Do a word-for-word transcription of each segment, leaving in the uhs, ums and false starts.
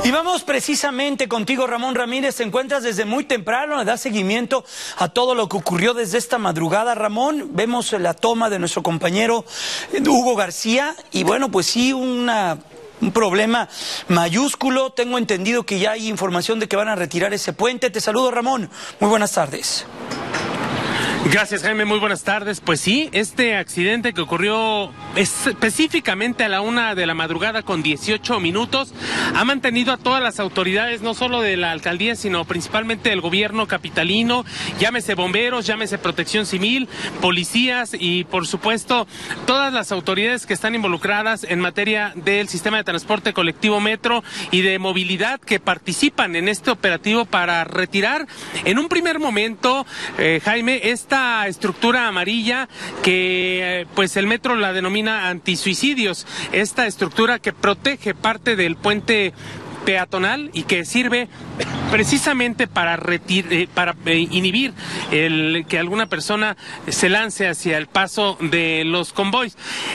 Y vamos precisamente contigo, Ramón Ramírez. Te encuentras desde muy temprano, le das seguimiento a todo lo que ocurrió desde esta madrugada. Ramón, vemos la toma de nuestro compañero Hugo García y bueno, pues sí, una... un problema mayúsculo. Tengo entendido que ya hay información de que van a retirar ese puente. Te saludo, Ramón. Muy buenas tardes. Gracias, Jaime, muy buenas tardes. Pues sí, este accidente que ocurrió específicamente a la una de la madrugada con dieciocho minutos ha mantenido a todas las autoridades, no solo de la alcaldía, sino principalmente del gobierno capitalino, llámese bomberos, llámese protección civil, policías y por supuesto todas las autoridades que están involucradas en materia del sistema de transporte colectivo metro y de movilidad que participan en este operativo para retirar en un primer momento, eh, Jaime, esta estructura amarilla que eh, pues el metro la denomina antisuicidios, esta estructura que protege parte del puente peatonal y que sirve precisamente para retir, eh, para eh, inhibir el que alguna persona se lance hacia el paso de los convoys.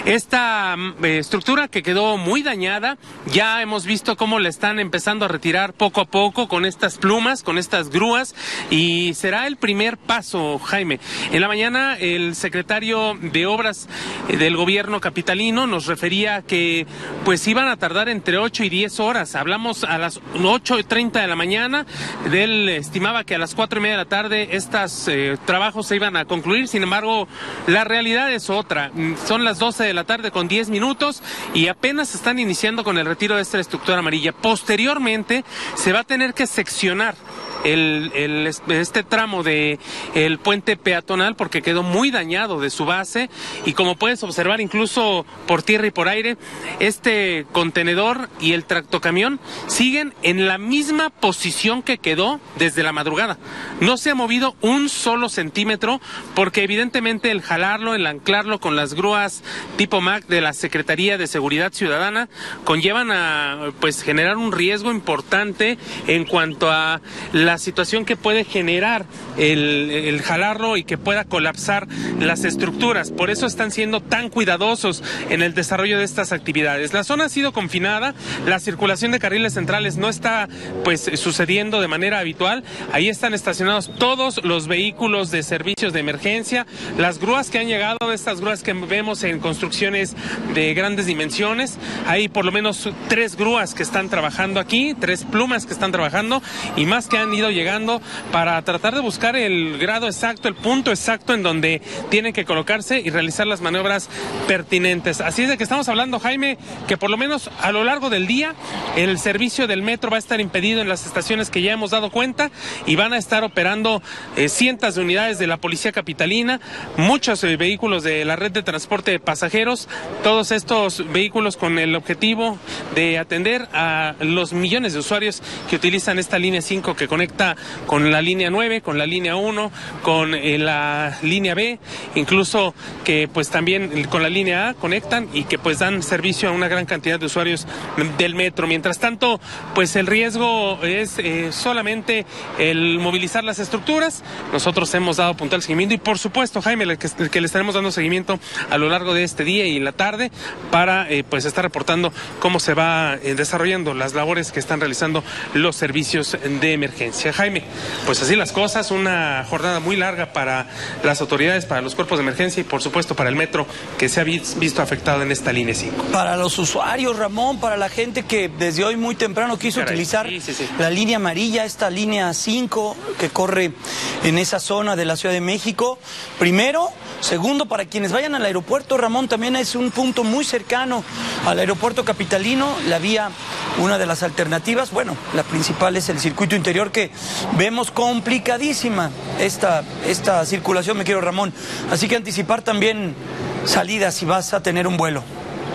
Esta eh, estructura que quedó muy dañada, ya hemos visto cómo la están empezando a retirar poco a poco con estas plumas, con estas grúas, y será el primer paso, Jaime. En la mañana el secretario de Obras del gobierno capitalino nos refería que pues iban a tardar entre ocho y diez horas. Hablamos a las ocho y treinta de la mañana. Él estimaba que a las cuatro y media de la tarde estos eh, trabajos se iban a concluir. Sin embargo, la realidad es otra. Son las doce de la tarde con diez minutos y apenas están iniciando con el retiro de esta estructura amarilla. Posteriormente se va a tener que seccionar El, el, este tramo de el puente peatonal porque quedó muy dañado de su base y como puedes observar incluso por tierra y por aire, este contenedor y el tractocamión siguen en la misma posición que quedó desde la madrugada. No se ha movido un solo centímetro porque evidentemente el jalarlo, el anclarlo con las grúas tipo M A C de la Secretaría de Seguridad Ciudadana conllevan a pues generar un riesgo importante en cuanto a la la situación que puede generar el, el jalarlo y que pueda colapsar las estructuras. Por eso están siendo tan cuidadosos en el desarrollo de estas actividades. La zona ha sido confinada, la circulación de carriles centrales no está pues sucediendo de manera habitual. Ahí están estacionados todos los vehículos de servicios de emergencia, las grúas que han llegado, estas grúas que vemos en construcciones de grandes dimensiones. Hay por lo menos tres grúas que están trabajando aquí, tres plumas que están trabajando y más que han ido llegando para tratar de buscar el grado exacto, el punto exacto en donde tienen que colocarse y realizar las maniobras pertinentes. Así es de que estamos hablando, Jaime, que por lo menos a lo largo del día el servicio del metro va a estar impedido en las estaciones que ya hemos dado cuenta y van a estar operando eh, cientos de unidades de la policía capitalina, muchos eh, vehículos de la red de transporte de pasajeros, todos estos vehículos con el objetivo de atender a los millones de usuarios que utilizan esta línea cinco que conecta con la línea nueve, con la línea uno, con eh, la línea B, incluso que pues también con la línea A conectan y que pues dan servicio a una gran cantidad de usuarios del metro. Mientras tanto, pues el riesgo es eh, solamente el movilizar las estructuras. Nosotros hemos dado puntual seguimiento y por supuesto, Jaime, el que, el que le estaremos dando seguimiento a lo largo de este día y la tarde para eh, pues estar reportando cómo se va eh, desarrollando las labores que están realizando los servicios de emergencia. Jaime, pues así las cosas, una jornada muy larga para las autoridades, para los cuerpos de emergencia y por supuesto para el metro que se ha visto afectado en esta línea cinco. Para los usuarios, Ramón, para la gente que desde hoy muy temprano quiso Caray, utilizar sí, sí, sí. la línea amarilla, esta línea cinco que corre en esa zona de la Ciudad de México, primero. Segundo, para quienes vayan al aeropuerto, Ramón, también es un punto muy cercano al aeropuerto capitalino, la vía, una de las alternativas, bueno, la principal es el circuito interior que vemos complicadísima esta, esta circulación, me quiero Ramón, así que anticipar también salidas si vas a tener un vuelo.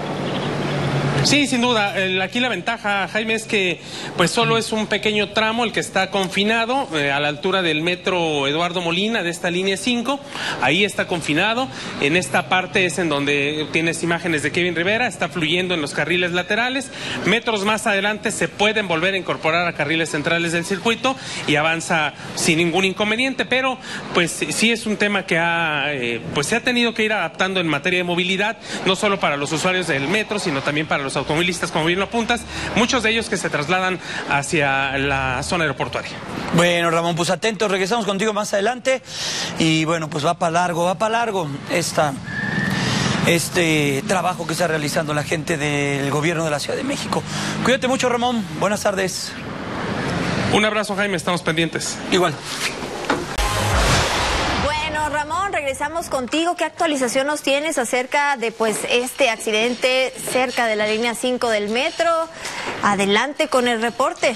Sí, sin duda. Aquí la ventaja, Jaime, es que pues solo es un pequeño tramo el que está confinado eh, a la altura del metro Eduardo Molina de esta línea cinco. Ahí está confinado. En esta parte es en donde tienes imágenes de Kevin Rivera. Está fluyendo en los carriles laterales. Metros más adelante se pueden volver a incorporar a carriles centrales del circuito y avanza sin ningún inconveniente. Pero pues sí es un tema que ha, eh, pues se ha tenido que ir adaptando en materia de movilidad, no solo para los usuarios del metro, sino también para los los automovilistas, como bien lo apuntas, muchos de ellos que se trasladan hacia la zona aeroportuaria. Bueno, Ramón, pues atentos, regresamos contigo más adelante y bueno, pues va para largo, va para largo esta... este trabajo que está realizando la gente del gobierno de la Ciudad de México. Cuídate mucho, Ramón. Buenas tardes. Un abrazo, Jaime. Estamos pendientes. Igual. Bueno, Ramón, regresamos contigo. ¿Qué actualización nos tienes acerca de pues este accidente cerca de la línea cinco del metro? Adelante con el reporte.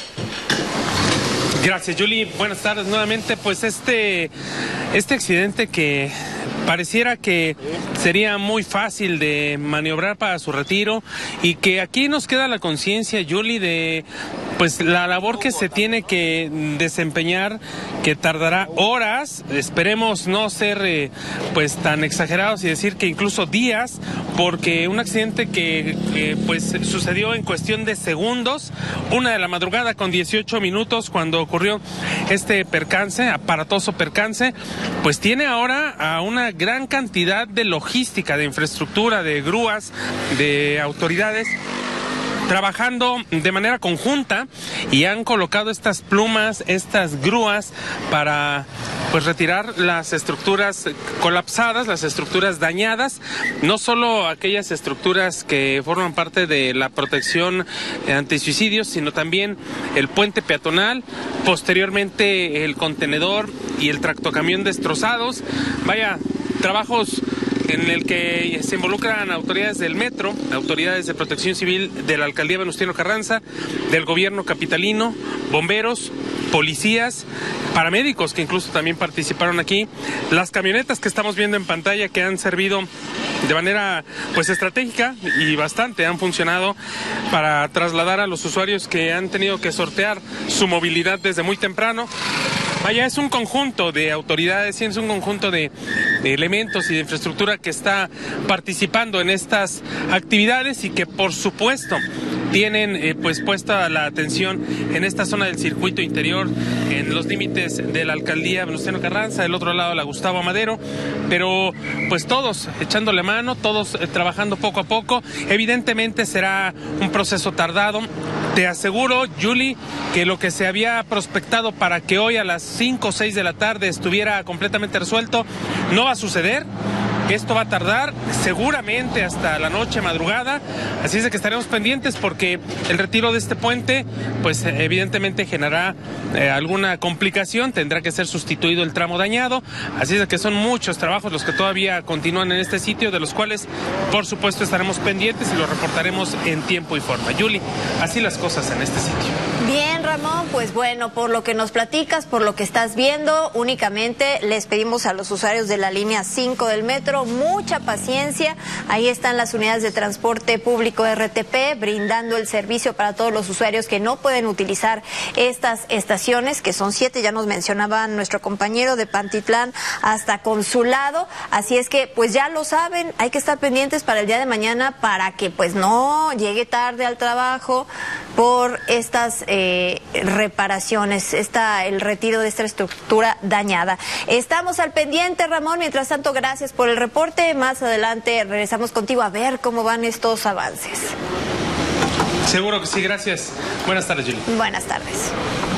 Gracias, Julie. Buenas tardes nuevamente. Pues este, este accidente que pareciera que sería muy fácil de maniobrar para su retiro y que aquí nos queda la conciencia, Julie, de pues la labor que se tiene que desempeñar, que tardará horas, esperemos no ser eh, pues tan exagerados y decir que incluso días, porque un accidente que eh, pues sucedió en cuestión de segundos, una de la madrugada con dieciocho minutos cuando ocurrió este percance, aparatoso percance, pues tiene ahora a una gran cantidad de logística, de infraestructura, de grúas, de autoridades trabajando de manera conjunta y han colocado estas plumas, estas grúas para pues retirar las estructuras colapsadas, las estructuras dañadas, no solo aquellas estructuras que forman parte de la protección antisuicidios, sino también el puente peatonal, posteriormente el contenedor y el tractocamión destrozados. Vaya, trabajos en el que se involucran autoridades del metro, autoridades de protección civil de la alcaldía Venustiano Carranza, del gobierno capitalino, bomberos, policías, paramédicos que incluso también participaron aquí, las camionetas que estamos viendo en pantalla que han servido de manera pues estratégica y bastante han funcionado para trasladar a los usuarios que han tenido que sortear su movilidad desde muy temprano. Vaya, es un conjunto de autoridades y es un conjunto de, de elementos y de infraestructura que está participando en estas actividades y que por supuesto tienen eh, pues puesta la atención en esta zona del circuito interior, en los límites de la alcaldía Venustiano Carranza, del otro lado la Gustavo Madero, pero pues todos echándole mano, todos eh, trabajando poco a poco. Evidentemente será un proceso tardado. Te aseguro, Julie, que lo que se había prospectado para que hoy a las cinco o seis de la tarde estuviera completamente resuelto, no va a suceder. Esto va a tardar seguramente hasta la noche, madrugada, así es de que estaremos pendientes porque el retiro de este puente, pues evidentemente generará eh, alguna complicación, tendrá que ser sustituido el tramo dañado, así es de que son muchos trabajos los que todavía continúan en este sitio, de los cuales por supuesto estaremos pendientes y los reportaremos en tiempo y forma. Julie, así las cosas en este sitio. Bien, Ramón, pues bueno, por lo que nos platicas, por lo que estás viendo, únicamente les pedimos a los usuarios de la línea cinco del metro mucha paciencia. Ahí están las unidades de transporte público R T P brindando el servicio para todos los usuarios que no pueden utilizar estas estaciones, que son siete, ya nos mencionaba nuestro compañero, de Pantitlán hasta Consulado. Así es que pues ya lo saben, hay que estar pendientes para el día de mañana para que pues no llegue tarde al trabajo por estas eh, reparaciones, esta, el retiro de esta estructura dañada. Estamos al pendiente, Ramón. Mientras tanto, gracias por el reporte. Más adelante regresamos contigo a ver cómo van estos avances. Seguro que sí, gracias. Buenas tardes, Julie. Buenas tardes.